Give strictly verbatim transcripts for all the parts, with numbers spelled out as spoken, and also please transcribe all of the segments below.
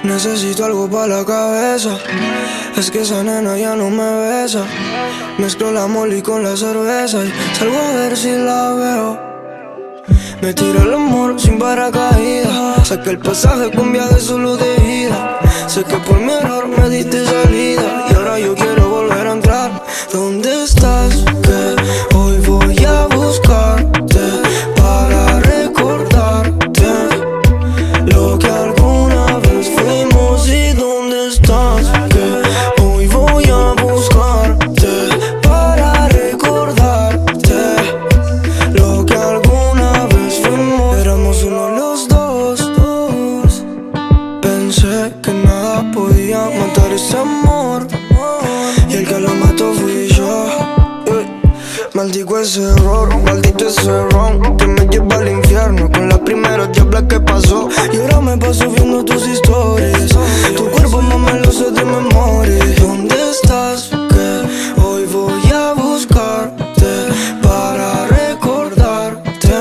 Necesito algo para la cabeza. Es que esa nena ya no me besa. Mezclo la molly con la cerveza y salgo a ver si la veo. Me tiro el amor sin paracaídas. Saqué el pasaje con viaje solo de ida. Sé que por mi error me diste salida y ahora yo quiero volver a entrar. ¿Dónde estás? Que hoy voy a buscarte para recordarte lo que alguna vez fuimos. ¿Y dónde estás? Que hoy voy a buscarte para recordarte lo que alguna vez fuimos. Éramos uno los dos, dos. Pensé que nada podía matar ese amor y el que lo mató fui yo. Maldigo ese error, maldito ese ron que me lleva al infierno con la primera diabla que pasó. Y ahora me paso viendo tus historias. Tu cuerpo no me lo sé de memoria. ¿Dónde estás? Que hoy voy a buscarte para recordarte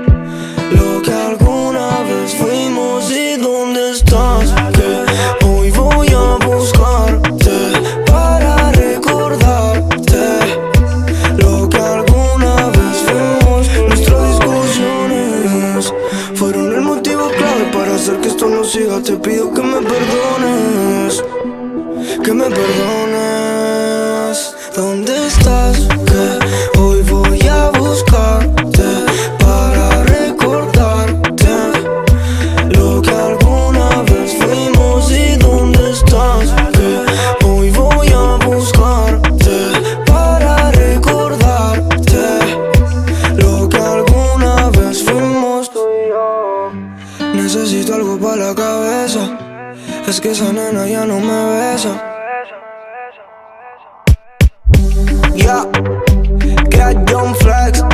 lo que alguna vez fuimos. ¿Y dónde estás? Que hoy voy a buscarte para recordarte lo que alguna vez fuimos. Nuestras discusiones fueron el motivo clave para hacer que esto no siga. Te pido que me perdones, que me perdones. ¿Dónde estás? Que hoy voy a buscarte para recordarte lo que alguna vez fuimos. ¿Y dónde estás? Que hoy voy a buscarte para recordarte lo que alguna vez fuimos tú y yo. Necesito algo para la cabeza. Es que esa nena ya no me besa. Ya, yeah. Que John Flex.